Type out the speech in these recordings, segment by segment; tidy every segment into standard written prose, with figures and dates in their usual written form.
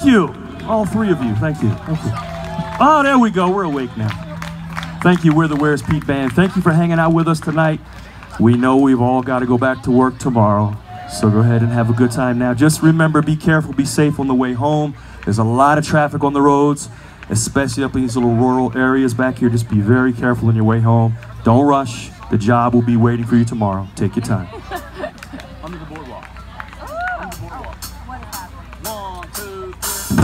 Thank you. All three of you. Thank you. Thank you. Oh, there we go. We're awake now. Thank you. We're the Where's Pete Band. Thank you for hanging out with us tonight. We know we've all got to go back to work tomorrow, so go ahead and have a good time now. Just remember, be careful, be safe on the way home. There's a lot of traffic on the roads, especially up in these little rural areas back here. Just be very careful on your way home. Don't rush. The job will be waiting for you tomorrow. Take your time. Under the boardwalk. Under the boardwalk. What is happening? 1, 2,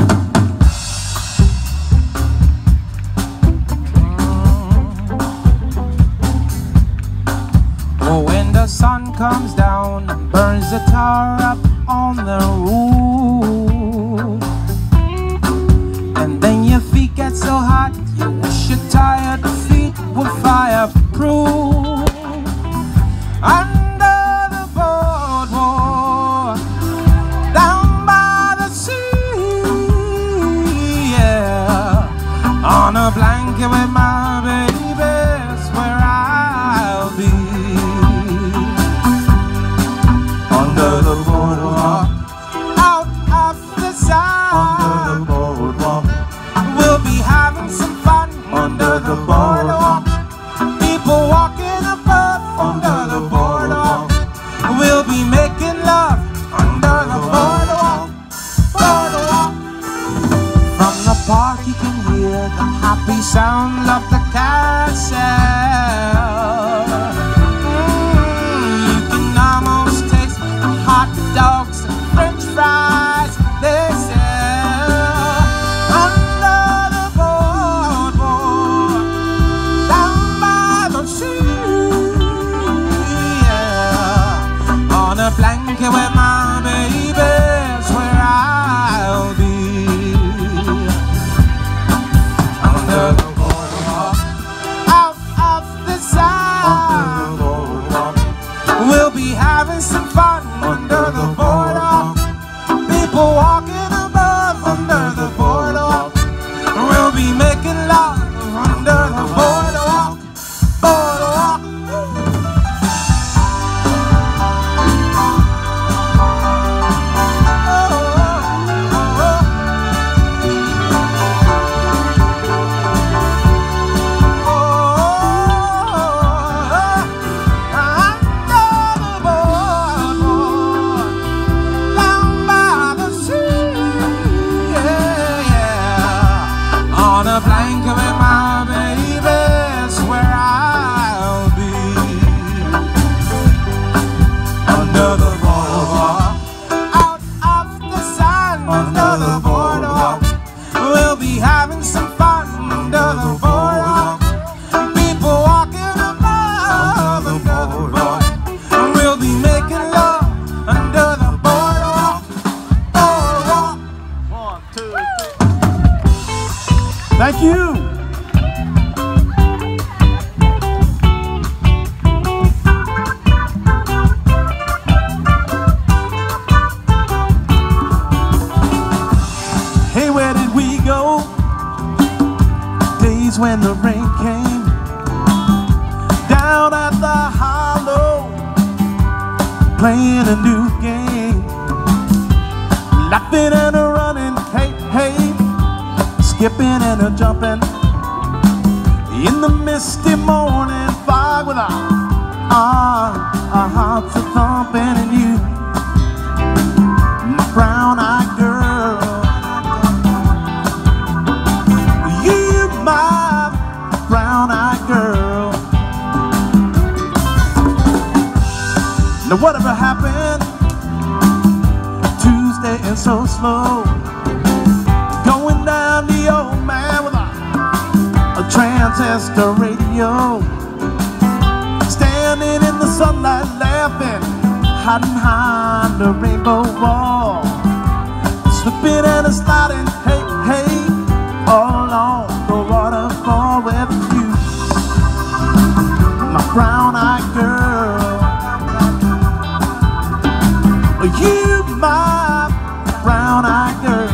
3. Oh, when the sun comes down and burns the tar up on the roof, and then your feet get so hot you wish your tired feet were fireproof. Under the boardwalk, down by the sea, yeah, on a blanket with my baby's where I'll be. Under the boardwalk, out of the sun, under the boardwalk, we'll be having some fun. Under the boardwalk, people walking above. Under the boardwalk, we'll be making love. Under the boardwalk, boardwalk. From the park you can hear the happy sounds of the carousel. You can almost taste the hot dogs and French fries they sell. Under the boardwalk, down by the sea, yeah, on a blanket with my baby's where I'll be. Under the boardwalk, out of the sun, under the boardwalk, we'll be having some fun. Under the boardwalk, people walking above. Under the boardwalk, we'll be making love. Under the boardwalk, boardwalk. Blanket with my baby's where I'll be. Under the boardwalk, out of the sun. Under the boardwalk, we'll be having some fun. Under the boardwalk, people walking above. Under the boardwalk, we'll be making love. Under the boardwalk, boardwalk. 1, 2, 3. Thank you. Hey, where did we go? Days when the rain came down at the hollow, playing a new game, laughing and a running, hey, hey, skipping and a jumping in the misty morning fog with our hearts a thumping, and you, my brown-eyed girl, you, my brown-eyed girl. Now whatever happened Tuesday and so slow, going down the old man with a transistor radio, standing in the sunlight laughing, hiding behind the rainbow wall, slipping and a sliding, hey, hey, all along the waterfall with you, my brown-eyed girl, you, my brown-eyed girl.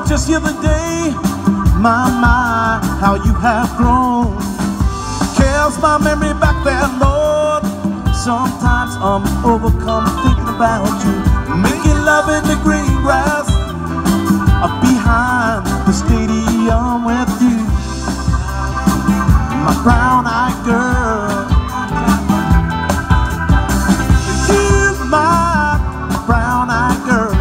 just the other day, my, how you have grown. Cares my memory back there, Lord. Sometimes I'm overcome thinking about you, making love in the green grass behind the stadium with you, my brown-eyed girl. You, my brown-eyed girl.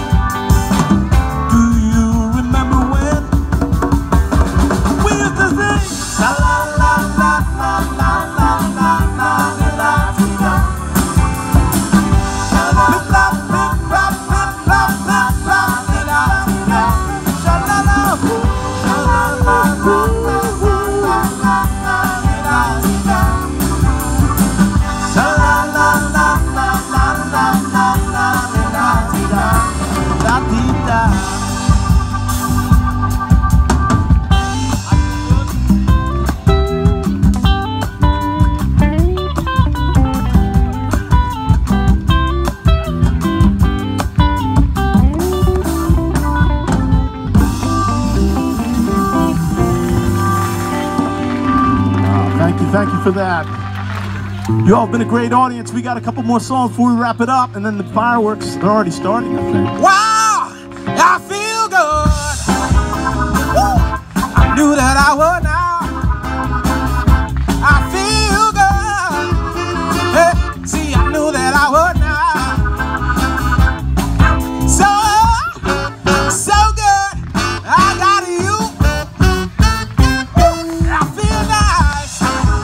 Do you remember when we used to sing la la la la la la la la la la la. Thank you for that. You all have been a great audience. We got a couple more songs before we wrap it up, and then the fireworks, they're already starting, I think. Wow, I feel good. Woo. I knew that I would now. I feel good. Hey, see, I knew that I would now. So good. I got you. I feel nice.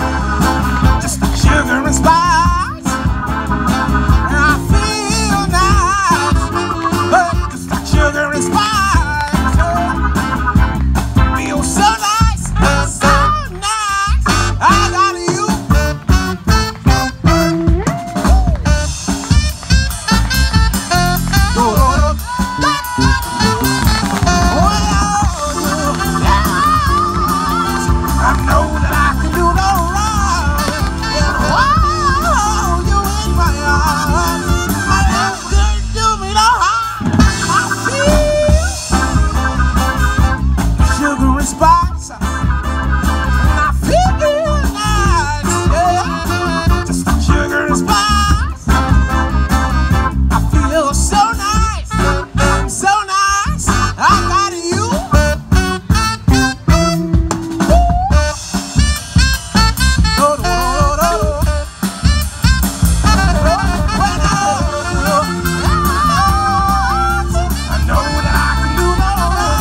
Sugar and spice, and I feel nice, just like sugar and spice. Feel so nice, so nice. I got you. I know that I can do no wrong. Spice, and I feel nice, yeah. Just like sugar and spice. I feel so nice, so nice. I got you. I know that I can do no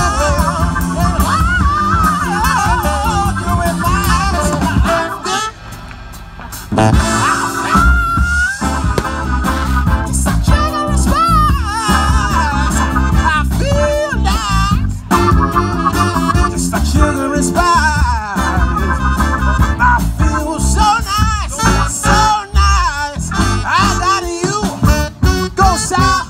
just like sugar and spice. I feel nice, just like sugar and spice. I feel so nice, so nice. I got you. Go south.